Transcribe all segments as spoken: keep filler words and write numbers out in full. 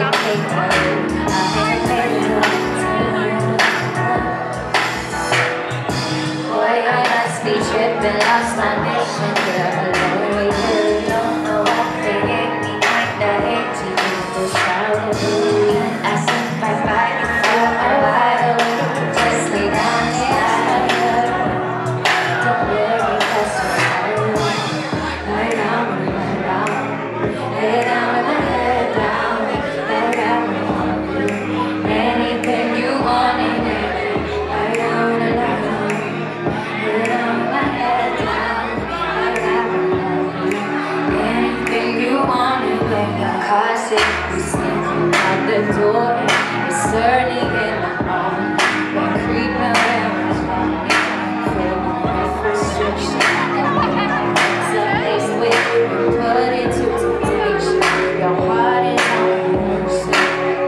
Tripping, lost my mission, girl, alone with you. Don't know what they hate me, kinda hate you. Just trying to I sit by by you for a while. Just lay down here. Don't worry, cause I'm lay down, lay down, lay down with my head down, lay down with you. Anything you want, anything, lay down, lay down, lay down. We sneak out the door, it's early in the morning. We're creeping around, feeling my frustration. It's a place where you put into temptation. Your heart is on mercy.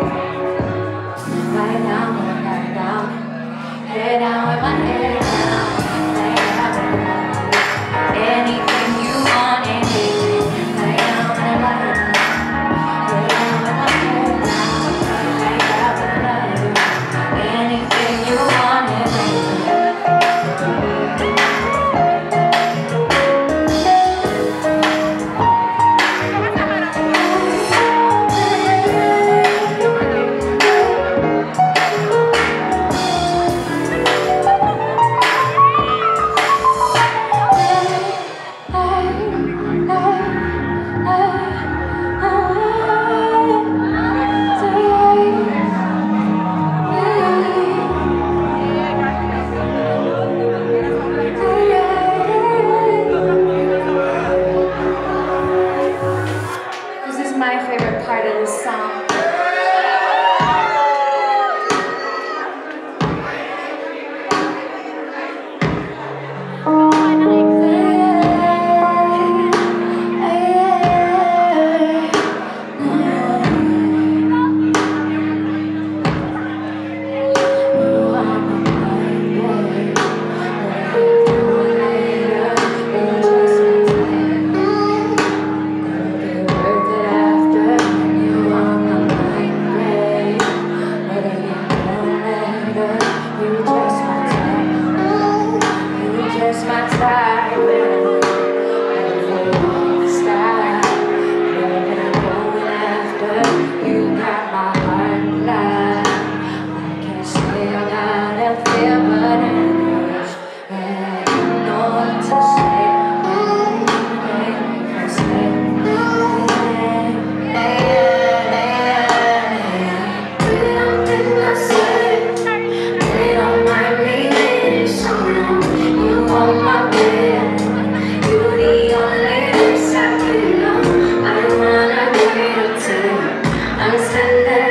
Lie down, lie down, head down with my head down. Lay down, lay down, anything you want, anything. Lay down, lay down. My favorite part of this song. I'm standing